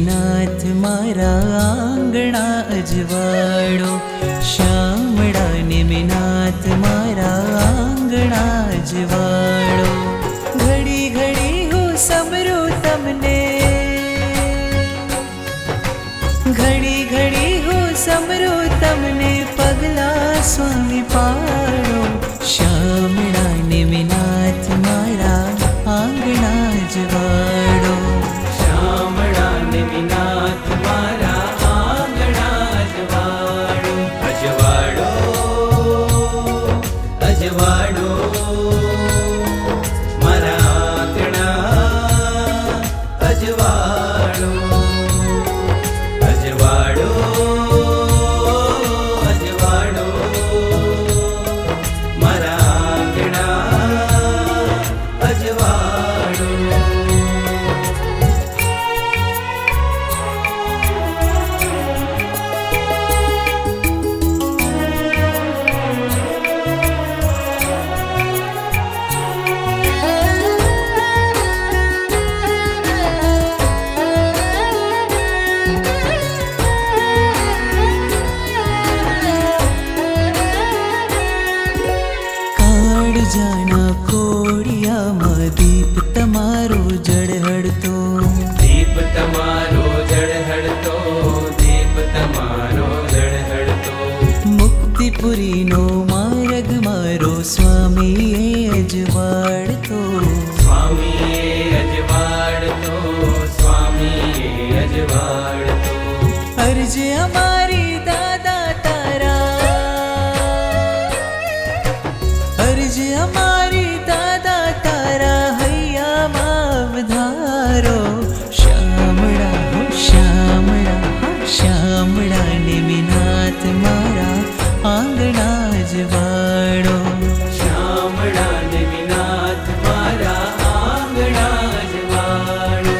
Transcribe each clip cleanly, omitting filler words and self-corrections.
निमिनाथ मारा आंगणा अजवाड़ो, शामड़ा निमिनाथ मारा आंगणा अजवाड़ो। घड़ी घड़ी हो समरो तमने, घड़ी घड़ी हो समरो तमने, पगला स्वामी पाड़ो। शामड़ा निमिनाथ मारा आंगणा अजवाड़ो, शामड़ा निमिनाथ मारा आंगणा अजवाड़ो। अजवाड़ो अजवाड़ो मारा आंगणा अजवाड़ो। अजवाड़ो अजवाड़ो मारा आंगणा अजवाड़ो। जाना कोड़िया मा दीप तमारो जड़हड़तो, दीप तमारो जड़हड़तो, दीप तमारो जड़हड़तो। मुक्तिपुरी नो मार्ग मारो स्वामी अजवाड़तो, स्वामी अजवाड़तो, स्वामी अजवाड़तो। अर्ज हमारी दादा तारा, अर्ज हमारी दादा तारा, हैया माव धारो। श्यामड़ा हो श्यामड़ा, श्यामड़ा निमिनाथ मारा आंगणा अजवाड़ो। शामड़ा निमिनाथ मारा आंगणा अजवाड़ो।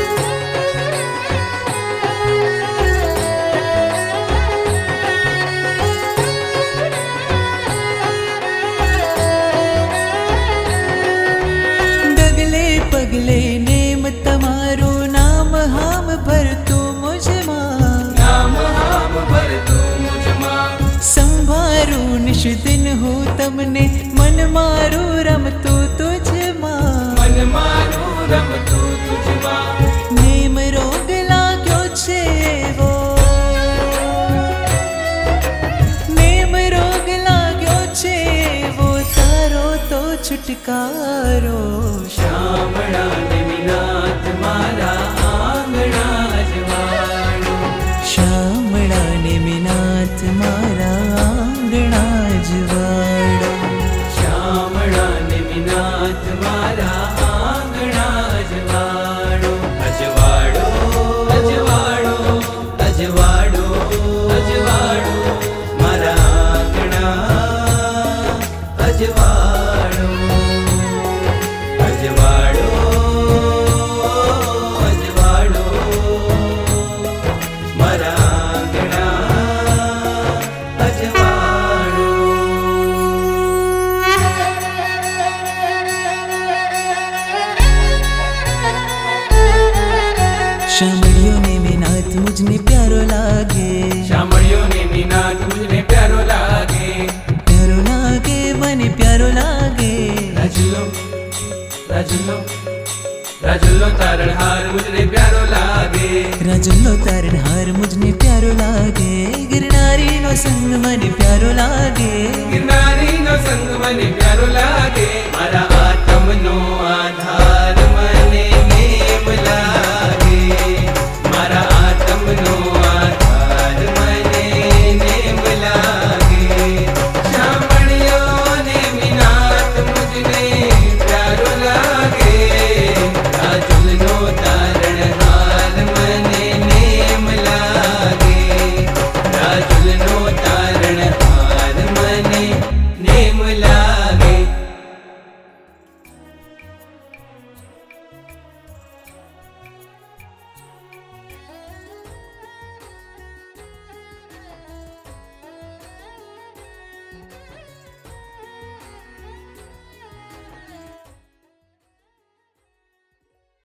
डगले पगले नेम तमारो, नाम हाम भर तू मुझ मां, नाम हाम भर तू मुझ मां। संभारू निश दिन हो तमने, मन मारू रम तू तुझ मां, मन मारू रम तू तुझ मां। नेम रोग लाग्यो छे वो, नेम रोग लाग्यो छे वो, तारो तो छुटकारो। शामड़ा निमिनाथ मारा आंगणा अजवाड़ो। श्यामड़ा निमिनाथ मारा आंगणा अजवाड़ो। शामड़ा निमिनाथ मारा आंगणा अजवाड़ो। अजवाड़ो अजवाड़ो अजवाड़ो अजवाड़ो मारा आंगणा अजवाड़ो। अजवाड़ो अजवाड़ो मारा आंगणा अजवाड़ो। शामड़ियों निमिनाथ मुझने प्यारो लागे, शामड़ियों निमिनाथ मुझने प्यारो लागे, प्यारो लागे मने प्यारो लागे। राजुलो राजुलो राजुलो तारणहार मुझने प्यारो लागे, राजुल्लो तारणहार मुझने प्यारो लागे। गिरनारी नो संग मने प्यारो लागे, गिरनारी नो संग मने प्यारो लागे। मारा आत्म नो